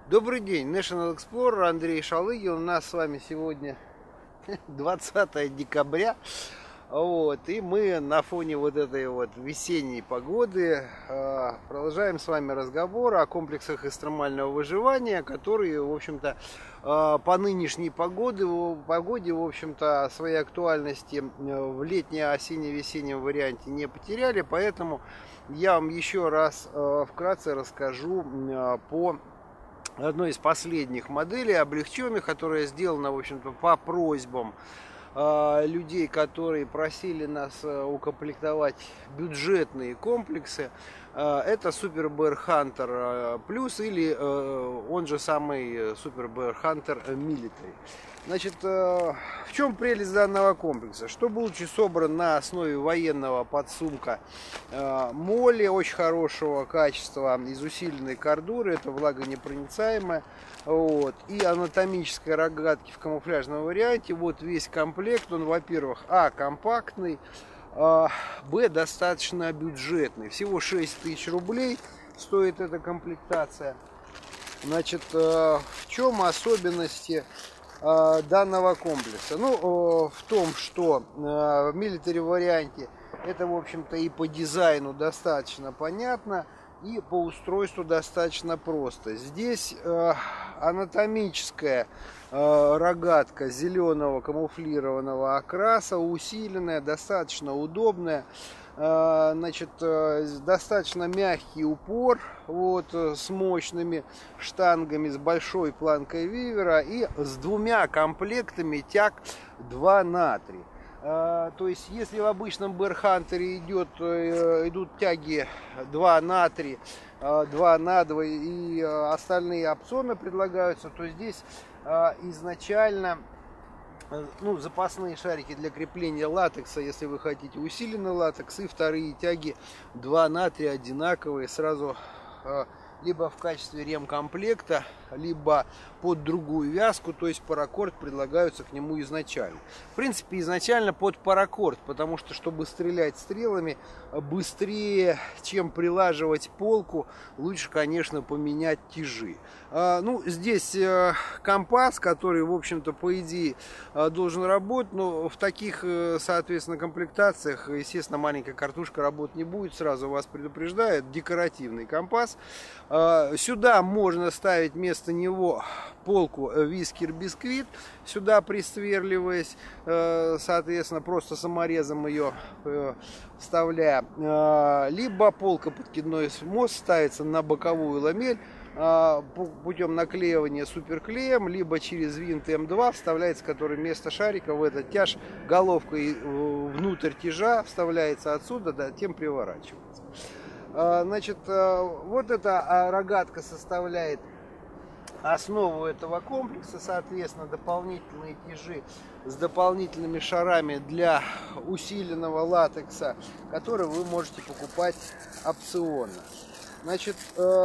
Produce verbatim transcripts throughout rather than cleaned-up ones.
Добрый день, National Explorer, Андрей Шалыгин. У нас с вами сегодня двадцатое декабря. Вот, и мы на фоне вот этой вот весенней погоды э, продолжаем с вами разговор о комплексах экстремального выживания, которые, в общем-то, э, по нынешней погоде, погоде, в общем-то, своей актуальности в летне-осенне-весеннем варианте не потеряли. Поэтому я вам еще раз э, вкратце расскажу э, по одной из последних моделей облегченных, которая сделана, в общем-то, по просьбам э, людей, которые просили нас э, укомплектовать бюджетные комплексы. Э, это Super Bear Hunter Plus или э, он же самый Super Bear Hunter Military. Значит, э, в чем прелесть данного комплекса? Что будучи собран на основе военного подсумка э, моли очень хорошего качества из усиленной кордуры, это влагонепроницаемая, вот, и анатомической рогатки в камуфляжном варианте. Вот весь комплект, он, во-первых, а, компактный, э, б, достаточно бюджетный. Всего шесть тысяч рублей стоит эта комплектация. Значит, э, в чем особенности данного комплекса? Ну, в том, что в милитари варианте это, в общем-то, и по дизайну достаточно понятно, и по устройству достаточно просто. Здесь анатомическая рогатка зеленого камуфлированного окраса, усиленная, достаточно удобная. Значит, достаточно мягкий упор, вот, с мощными штангами, с большой планкой вивера и с двумя комплектами тяг два на три. То есть, если в обычном Bear Hunter идет, идут тяги два на три, два на два и остальные опционы предлагаются, то здесь изначально, ну, запасные шарики для крепления латекса, если вы хотите усиленный латекс, и вторые тяги два на три одинаковые, сразу либо в качестве ремкомплекта, либо под другую вязку, то есть паракорд предлагаются к нему изначально. В принципе, изначально под паракорд, потому что, чтобы стрелять стрелами быстрее, чем прилаживать полку, лучше, конечно, поменять тяжи. А, ну, здесь э, компас, который, в общем-то, по идее, э, должен работать, но в таких, э, соответственно, комплектациях, естественно, маленькая картушка работать не будет, сразу вас предупреждают, декоративный компас. А, сюда можно ставить вместо него полку Whisker Biscuit, сюда пристверливаясь, соответственно, просто саморезом ее вставляя, либо полка подкидной мост ставится на боковую ламель путем наклеивания суперклеем, либо через винт эм два вставляется, который вместо шарика в этот тяж головкой внутрь тяжа вставляется отсюда, затем приворачивается. Значит, вот эта рогатка составляет основу этого комплекса, соответственно, дополнительные тяжи с дополнительными шарами для усиленного латекса, которые вы можете покупать опционно. Значит,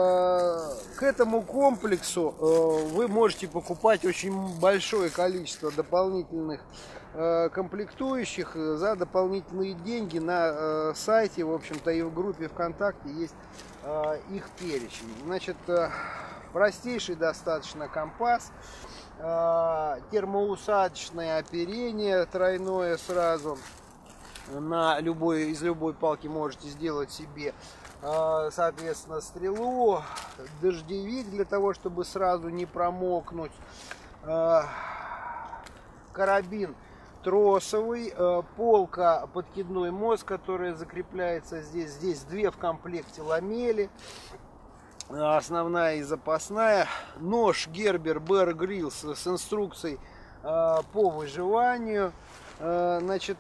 к этому комплексу вы можете покупать очень большое количество дополнительных комплектующих за дополнительные деньги на сайте, в общем-то, и в группе ВКонтакте есть их перечень. Значит, простейший достаточно компас, термоусадочное оперение тройное сразу на любой, из любой палки можете сделать себе, соответственно, стрелу, дождевик для того, чтобы сразу не промокнуть, карабин тросовый, полка подкидной мост, которая закрепляется здесь, здесь две в комплекте ламели, основная и запасная, нож Gerber Bear Grylls с инструкцией по выживанию, значит,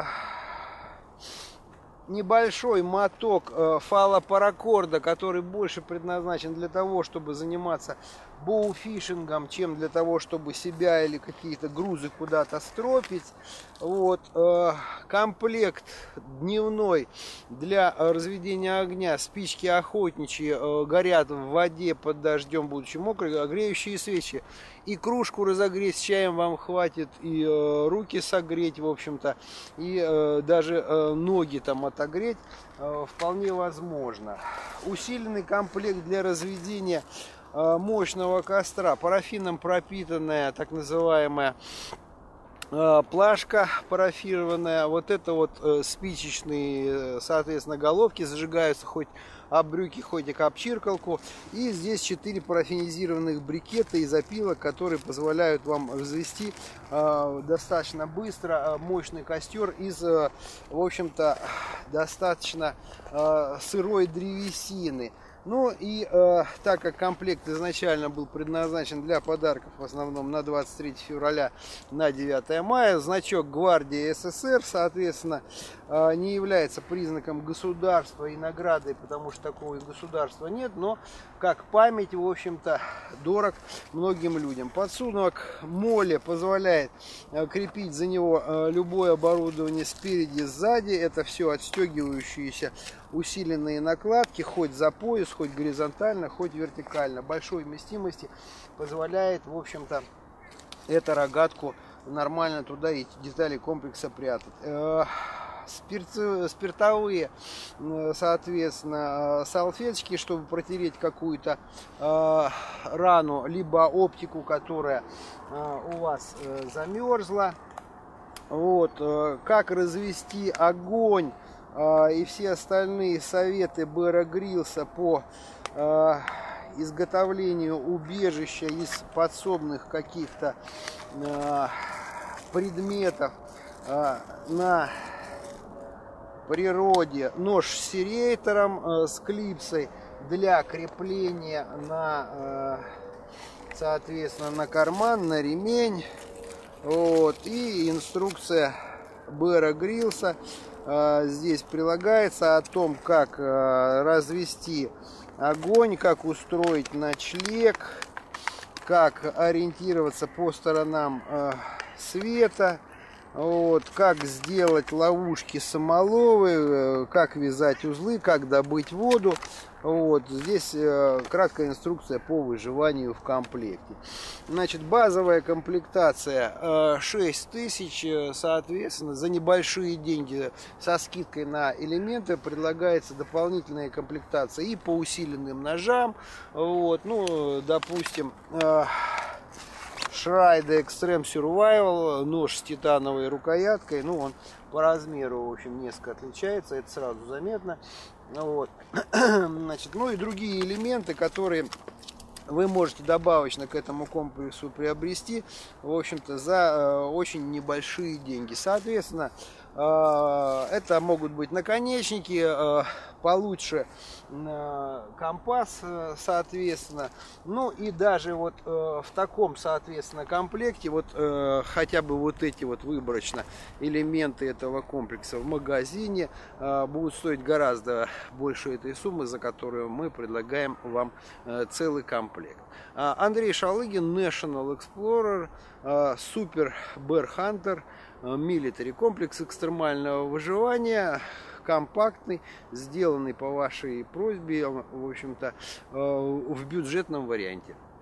небольшой моток фалопаракорда, который больше предназначен для того, чтобы заниматься боуфишингом, чем для того, чтобы себя или какие-то грузы куда-то стропить. Вот, комплект дневной для разведения огня, спички охотничьи горят в воде под дождем, будучи мокрые, греющие свечи. И кружку разогреть с чаем вам хватит, и руки согреть, в общем-то, и даже ноги там отогреть вполне возможно. Усиленный комплект для разведения мощного костра, парафином пропитанная так называемая плашка парафированная. Вот это вот спичечные, соответственно, головки зажигаются хоть об брюки, хоть и об чиркалку. И здесь четыре парафинизированных брикета из опилок, которые позволяют вам взвести э, достаточно быстро мощный костер из, э, в общем-то, достаточно э, сырой древесины. Ну и э, так как комплект изначально был предназначен для подарков в основном на двадцать третье февраля, на девятое мая, значок Гвардии СССР, соответственно, э, не является признаком государства и наградой, потому что такого государства нет, но как память, в общем-то, дорог многим людям. Подсумок моли позволяет э, крепить за него э, любое оборудование спереди, сзади. Это все отстегивающиеся усиленные накладки, хоть за пояс, хоть горизонтально, хоть вертикально. Большой вместимости позволяет, в общем-то, эту рогатку нормально туда эти детали комплекса прятать. Спирт, спиртовые, соответственно, салфеточки, чтобы протереть какую-то э, рану, либо оптику, которая э, у вас э, замерзла. Вот, э, как развести огонь э, и все остальные советы Bear Grylls по э, изготовлению убежища из подсобных каких-то э, предметов э, на природе. Нож с серейтором, э, с клипсой для крепления на, э, соответственно, на карман, на ремень. Вот, и инструкция Bear Grylls э, здесь прилагается о том, как э, развести огонь, как устроить ночлег, как ориентироваться по сторонам э, света. Вот, как сделать ловушки самоловы, как вязать узлы, как добыть воду. Вот, здесь э, краткая инструкция по выживанию в комплекте. Значит, базовая комплектация э, шесть тысяч, соответственно, за небольшие деньги со скидкой на элементы предлагается дополнительная комплектация и по усиленным ножам. Вот, ну, допустим... Э, Шрайда Extreme Survival, нож с титановой рукояткой, ну он по размеру, в общем, несколько отличается, это сразу заметно. Вот. Значит, ну и другие элементы, которые вы можете добавочно к этому комплексу приобрести, в общем-то, за э, очень небольшие деньги. Соответственно, э, это могут быть наконечники, э, получше э, компас, э, соответственно. Ну и даже вот э, в таком, соответственно, комплекте, вот э, хотя бы вот эти вот выборочно элементы этого комплекса в магазине э, будут стоить гораздо больше этой суммы, за которую мы предлагаем вам э, целый комплект. Андрей Шалыгин, National Explorer, Super Bear Hunter, милитари комплекс экстремального выживания, компактный, сделанный по вашей просьбе, в общем-то, в бюджетном варианте.